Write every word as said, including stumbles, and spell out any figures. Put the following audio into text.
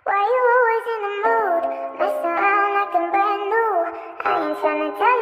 Why you always in the mood? Mess around like I'm brand new. I ain't tryna tell